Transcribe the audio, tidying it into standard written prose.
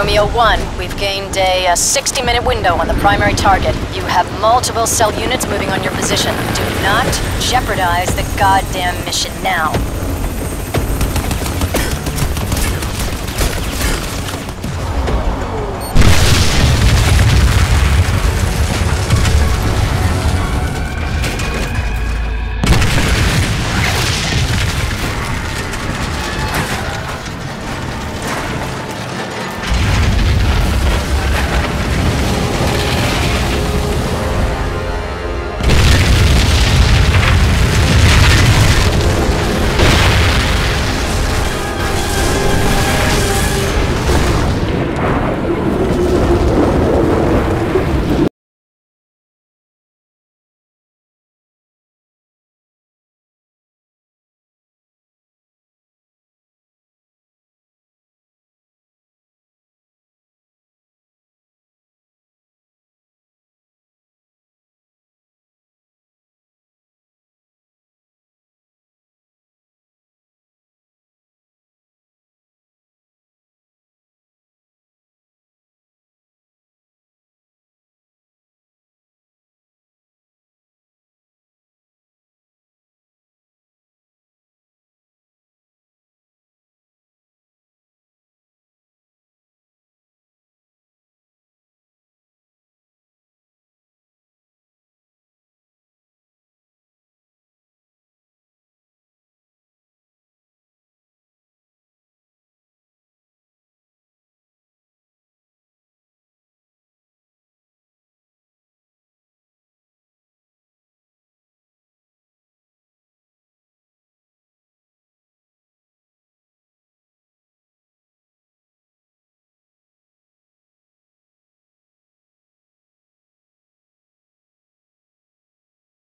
Romeo 1, we've gained a 60-minute window on the primary target. You have multiple cell units moving on your position. Do not jeopardize the goddamn mission now.